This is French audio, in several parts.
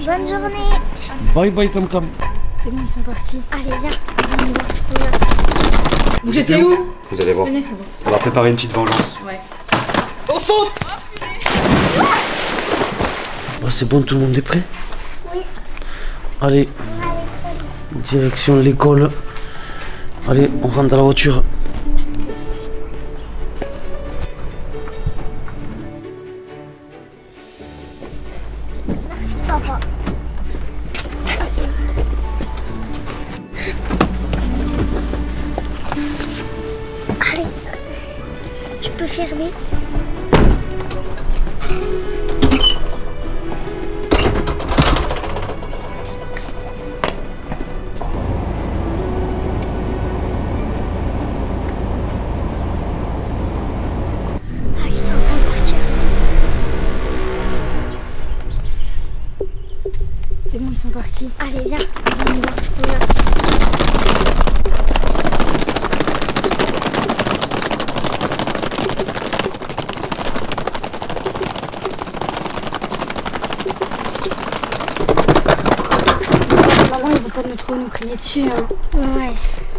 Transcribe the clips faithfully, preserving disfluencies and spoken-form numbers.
Bonne journée. Bye bye Cam Cam. C'est bon, ils sont partis. Allez, viens. Vous étiez où? Vous allez voir. Venez. On va préparer une petite vengeance. Ouais. On saute. Oh, c'est bon, tout le monde est prêt? Oui. Allez, direction l'école. Allez, on rentre dans la voiture. Merci, papa. Allez. Tu peux fermer. Ah, ils sont en train de partir. C'est bon, ils sont partis. Allez, viens. On y va. On y va. Maman, ils vont pas nous trop nous crier dessus. Hein. Ouais.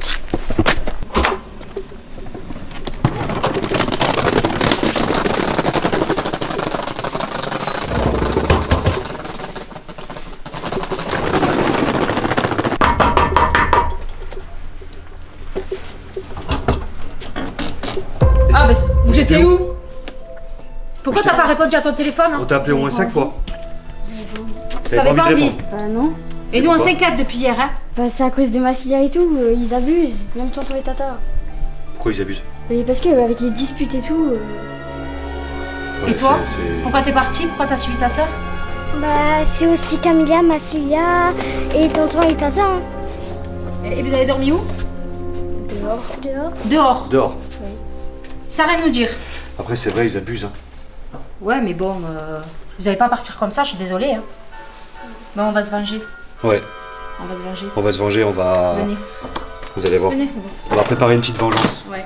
Ah, bah, vous étiez où? Pourquoi t'as pas répondu à ton téléphone? On t'a appelé au moins cinq fois. T'avais pas envie? Bah non. Et nous, on Pourquoi s'inquiète depuis hier, hein? Bah c'est à cause des Massilia et tout, euh, ils abusent. Même tonton et tata. Pourquoi ils abusent? Mais parce que euh, avec les disputes et tout. euh, Et Ouais, toi? c'est- c'est- Pourquoi t'es parti? Pourquoi t'as suivi ta soeur? Bah, c'est aussi Camilla, Massilia et tonton et tata. Hein. Et vous avez dormi où? Dehors. Dehors. Dehors. Dehors. Ça rien nous dire. Après, c'est vrai, ils abusent. Hein. Ouais, mais bon, euh, vous allez pas partir comme ça, je suis désolée. Hein. Mais on va se venger. Ouais, On va se venger. on va se venger, on va. Venez. Vous allez voir. Venez. On va préparer une petite vengeance. Ouais.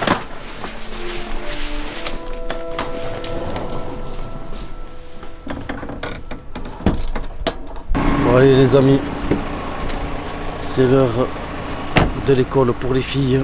Bon, allez les amis, c'est l'heure de l'école pour les filles.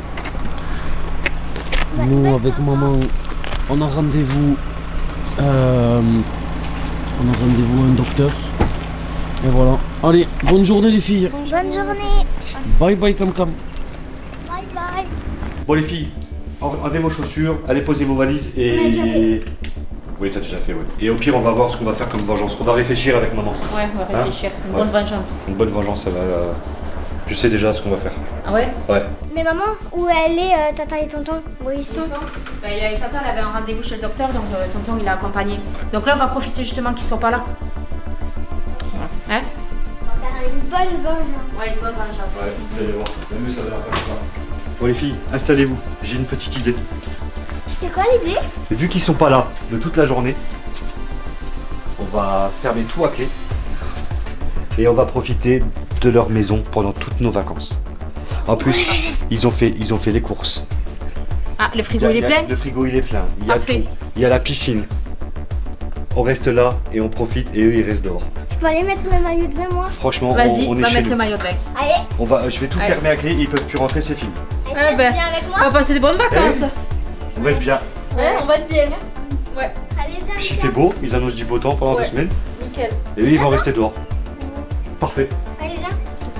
Nous avec maman, on a rendez-vous, euh, on a rendez-vous à un docteur. Et voilà. Allez, bonne journée les filles. Bonne journée. Bye bye Cam Cam. Bye bye. Bon, les filles, enlevez vos chaussures, allez poser vos valises On a déjà fait. et. Oui, t'as déjà fait, ouais. Et au pire, on va voir ce qu'on va faire comme vengeance. On va réfléchir avec maman. Ouais, on va réfléchir. Une Ouais. bonne vengeance. Une bonne vengeance, ça va. euh, Je sais déjà ce qu'on va faire. Ah ouais? Ouais. Mais maman, où elle est, euh, tata et tonton? Où ils sont? Bah, il y a- Tata, elle avait un rendez-vous chez le docteur, donc euh, tonton, il l'a accompagné. Donc là, on va profiter justement qu'ils soient pas là. Hein? On va faire une bonne vengeance. Ouais, une bonne vengeance. Ouais, vous allez voir. La mieux, ça va la faire ça. Bon, les filles, installez-vous. J'ai une petite idée. C'est quoi l'idée? Vu qu'ils sont pas là de toute la journée, on va fermer tout à clé et on va profiter de leur maison pendant toutes nos vacances. En plus, ils ont fait, ils ont fait les courses. Ah, le frigo, il est y a- plein? Le frigo il est plein. Il y a Parfait. tout. Il y a la piscine. On reste là et on profite et eux ils restent dehors. Tu peux aller mettre le maillot de bain, moi? Franchement, Vas-y, on, on est va chez mettre nous. le maillot de bain. Allez, On va, je vais tout Allez. fermer à clé et ils peuvent plus rentrer, c'est fini. et Ouais, ça ben. vient avec On moi? va passer des bonnes vacances. On va être bien. Ouais, on va être bien. Ouais, Allez, viens. Puis il fait beau, ils annoncent du beau temps pendant Ouais. deux semaines nickel. et eux ils vont rester dehors. Parfait. Allez, viens.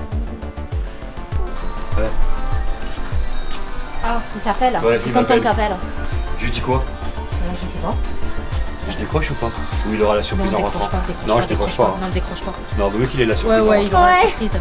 Ah, il t'appelle. Ouais, C'est il tonton m'appelle. qui appelle. Je lui dis quoi? Euh, je sais pas. Je décroche ou pas? Ou il aura la Non, surprise en décroche rentrant? pas, décroche Non, pas, je décroche pas. Non, décroche pas. Non, vaut mieux qu'il ait la Ouais, surprise en ouais, il aura la Ouais. surprise.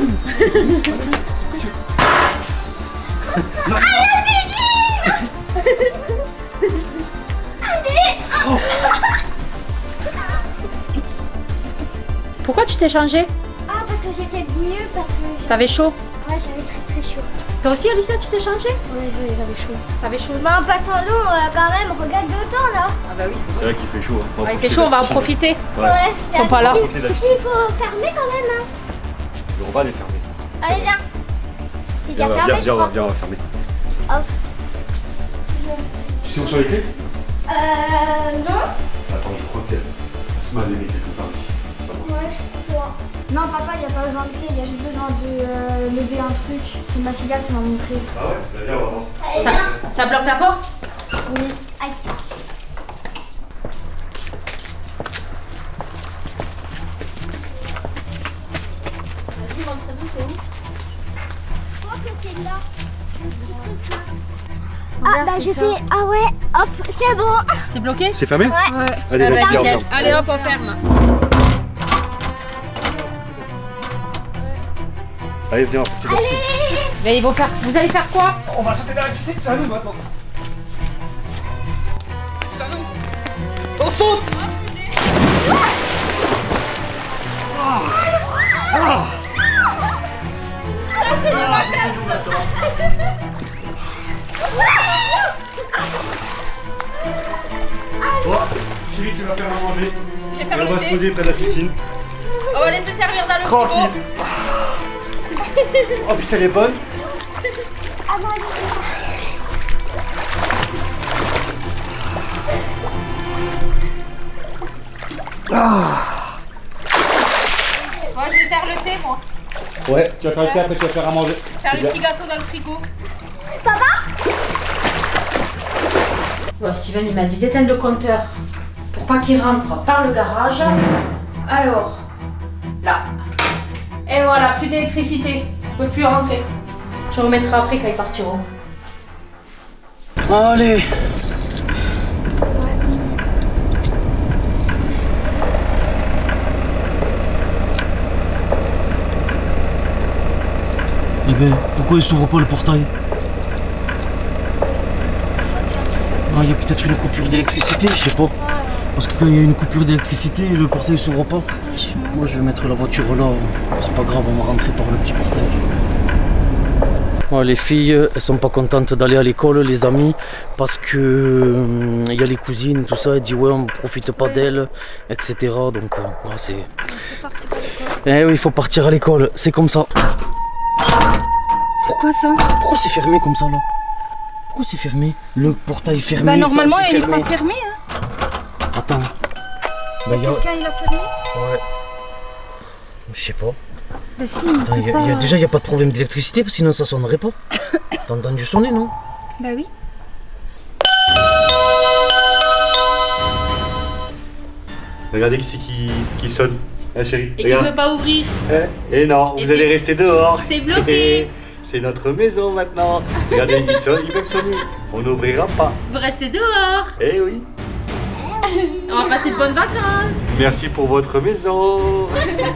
Pourquoi tu t'es changé? Ah, parce que j'étais mieux, parce que j'ai- T'avais chaud? ouais, j'avais très très chaud. Toi aussi, Alicia, tu t'es changé? Ouais, j'avais j'avais chaud. T'avais chaud aussi? Mais en pantalon, euh, quand même, regarde le temps là. Ah bah oui. C'est vrai qu'il fait chaud. hein. On va Ah, il fait profiter chaud, de on la va en piscine. profiter. Ouais. Ils sont pas là. On va profiter de la piscine. Il faut fermer quand même. Hein. On va les fermer. Allez, viens. C'est Viens, bien viens, fermé, je viens, crois. viens, on va fermer. Hop. Tu sais où sont les clés? Euh, non. Attends, je crois qu'elle se m'a allumé quelque part ici. Ouais, je crois. Non, papa, il n'y a pas besoin de clé, il y a juste besoin de euh, lever un truc. C'est Massilia qui m'a montré. Ah ouais, bah viens, on va voir. Ça, ça bloque la porte? Oui. Aïe. Vas-y, montre-nous, c'est où? Je crois que c'est là. Un petit truc là. Ah, Ah, bah je sais. Ah ouais, hop, c'est bon. C'est bloqué? C'est fermé? Ouais. Allez, Ah bah, vas-y, viens, on nickel. ferme. Allez hop, on ferme. Allez, viens, on profite de la piscine. Mais ils vont faire. Vous allez faire quoi? On va sauter dans la piscine, c'est à nous maintenant. C'est à nous. On saute. Ah. Ah. Bon, chérie, tu vas faire à manger. Je vais Et faire on le va se thé. poser près de la piscine. On va laisser servir dans le Tranquille. frigo. Oh, puis elle est bonne. Ah. Moi, je vais faire le thé, moi. Ouais, tu vas faire le thé, après tu vas faire à manger. Faire C'est les bien. petits gâteaux dans le frigo. Bon, Steven, il m'a dit d'éteindre le compteur pour pas qu'il rentre par le garage. Alors, là. Et voilà, plus d'électricité. Je peux plus rentrer. Je remettrai après quand ils partiront. Allez. Eh ben, pourquoi il s'ouvre pas le portail? Ah, il y a peut-être une coupure d'électricité, je sais pas. Parce que quand il y a une coupure d'électricité, le portail s'ouvre pas. Moi, je vais mettre la voiture là. C'est pas grave, on va rentrer par le petit portail. Ouais, les filles, elles sont pas contentes d'aller à l'école, les amis, parce que euh, il y a les cousines, tout ça. Elles disent ouais, on profite pas d'elles, et cetera. Donc, euh, ouais, c'est. Eh oui, il faut partir à l'école. C'est comme ça. C'est quoi ça? Pourquoi c'est fermé comme ça là? Pourquoi c'est fermé? Le portail fermé. Bah normalement ça, c'est il n'est fermé. pas fermé hein. Attends. Bah, y a... Quelqu'un il a fermé? Ouais. Je sais pas. Bah si, il Attends, peut y a, pas... y a déjà il n'y a pas de problème d'électricité, parce que sinon ça sonnerait pas. T'as entendu sonner, non? Bah oui. Regardez qui c'est qui, qui sonne. Ah chérie, Et qui regarde. veut pas ouvrir. Eh, et non, Et vous allez c'est- rester dehors. c'est bloqué. C'est notre maison maintenant. Regardez, ils sonnent, ils peuvent sonner. On n'ouvrira pas. Vous restez dehors. Eh oui. On va passer de bonnes vacances. Merci pour votre maison.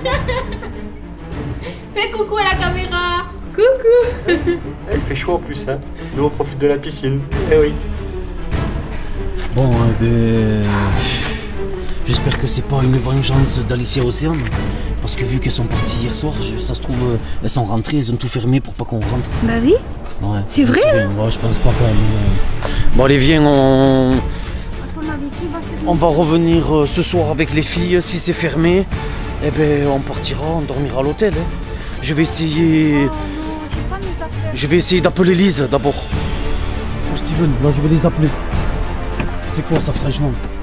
Fais coucou à la caméra. Coucou. Il fait chaud en plus, hein. Nous on profite de la piscine. Eh oui. Bon, eh ben. J'espère que c'est pas une vengeance d'Alicia Océane. Parce que vu qu'elles sont parties hier soir, je- ça se trouve, euh, elles sont rentrées, elles ont tout fermé pour pas qu'on rentre. Bah oui. Ouais. C'est vrai, rien. Ouais, je pense pas quand même. euh. Bon, allez, viens, on. On va revenir euh, ce soir avec les filles. Si c'est fermé, eh ben, on partira, on dormira à l'hôtel. hein. Je vais essayer. Je vais essayer d'appeler Lise d'abord. Ou Steven, là je vais les appeler. C'est quoi ça, franchement?